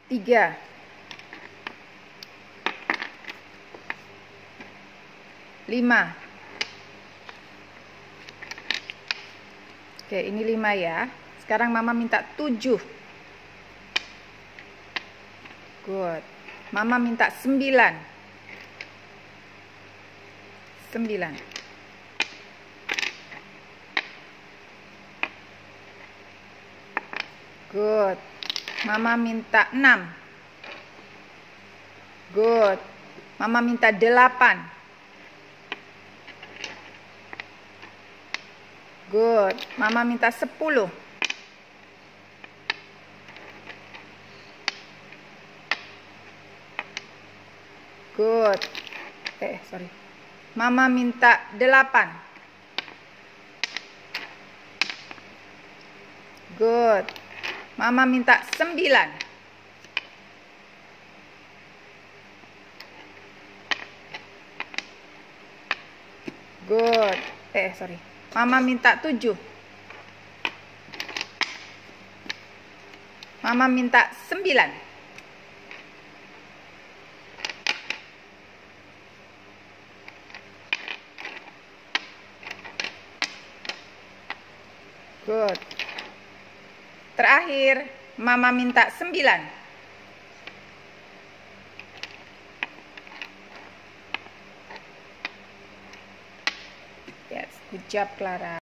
3, 5. Oke, ini 5 ya. Sekarang Mama minta 7. Good. Mama minta 9. 9. Good. Mama minta 6. Good. Mama minta 8. Good. Mama minta 10. Good. Sorry. Mama minta 8. Good. Mama minta 9. Good. Sorry. Mama minta 7. Mama minta 9. Good. Terakhir, Mama minta 9. Yes, good job, Clara.